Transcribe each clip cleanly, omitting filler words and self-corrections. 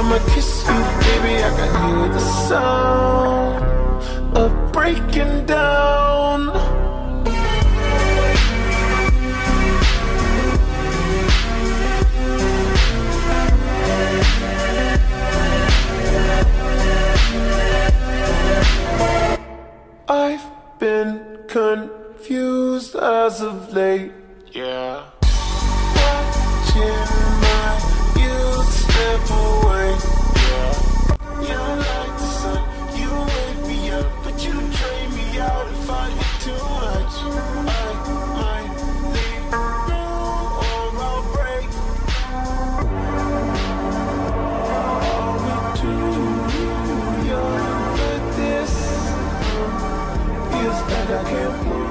I'ma kiss you, baby, I can hear the sound of breaking down. I've been confused as of late, yeah. Watching my youth slip away, yeah. You don't like the sun, you wake me up, but you drain me out if I get too much. I might leave room or I'll break. All we do, young for this, feels like I can't move.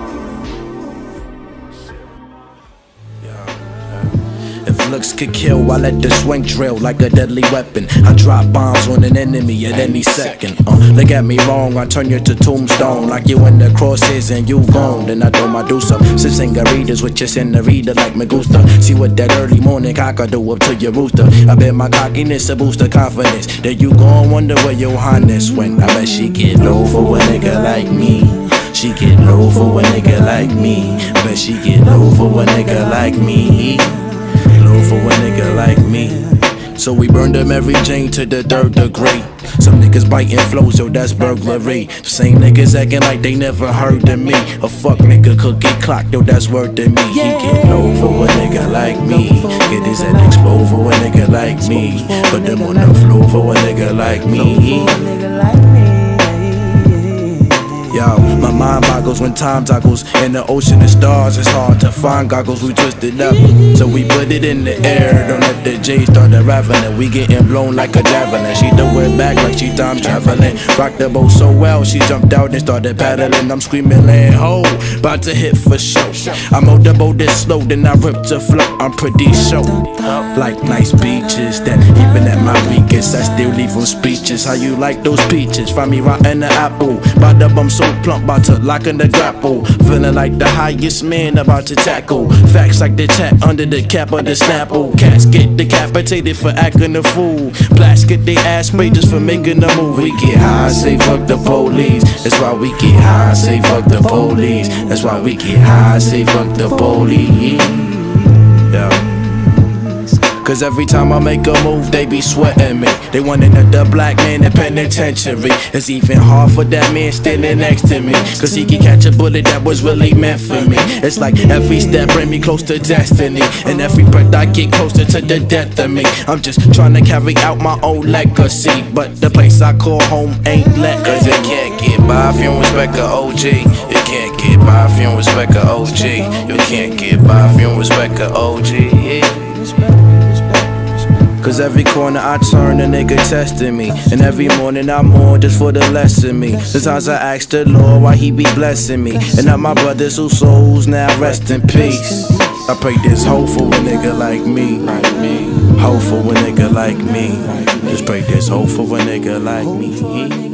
If looks could kill, I let the swing drill like a deadly weapon. I drop bombs on an enemy at any second. Look at me wrong, I turn you to tombstone, like you in the crosshairs and you gone. Then I do my do some singaritas with your senorita like me gusta. See what that early morning cock I do up to your rooster. I bet my cockiness a boost of confidence. Then you gon' wonder where your highness went. I bet she get low for a nigga like me. She get low for a nigga like me. I bet she get low for a nigga like me. Low for a nigga like me. So we burned them every chain to the 3rd degree. Some niggas biting flows, yo, that's burglary. Same niggas acting like they never heard of me. A fuck nigga could get clocked, yo, that's word to me. He get low for a nigga like me. Get his head explode for a nigga like me. Put them on the floor for a nigga like me. Yo, my mind boggles when time toggles. In the ocean of stars, it's hard to find goggles. We twisted up, so we put it in the air. Don't let the J start unraveling. We getting blown like a javelin. She threw it back like she time traveling. Rocked the boat so well, she jumped out and started paddling. I'm screaming, land ho, about to hit for show. I mowed the boat this slow, then I ripped the float. I'm pretty sure, like nice beaches, that even at my weakest, I still leave them speeches. How you like those peaches? Find me rotting the apple. By the bum so plump, about to lock in the grapple. Feeling like the highest man about to tackle. Facts like the chat under the cap of the Snapple. Cats get decapitated for acting a fool. Blacks get their ass sprayed just for making a move. We get high, say fuck the police. That's why we get high, say fuck the police. That's why we get high, say fuck the police. Yeah. Cause every time I make a move, they be sweating me. They want another black man in penitentiary. It's even hard for that man standing next to me, cause he can catch a bullet that was really meant for me. It's like every step bring me close to destiny, and every breath I get closer to the death of me. I'm just trying to carry out my own legacy, but the place I call home ain't let. Cause it can't get by if you don't respect a OG. You can't get by if you don't respect a OG. You can't get by if you don't respect a OG. Cause every corner I turn, a nigga testing me, and every morning I'm on just for the lesson me. Sometimes I ask the Lord why he be blessing me, and not my brothers whose souls now rest in peace. I pray this hope for a nigga like me. Hope for a nigga like me. Just pray this hope for a nigga like me.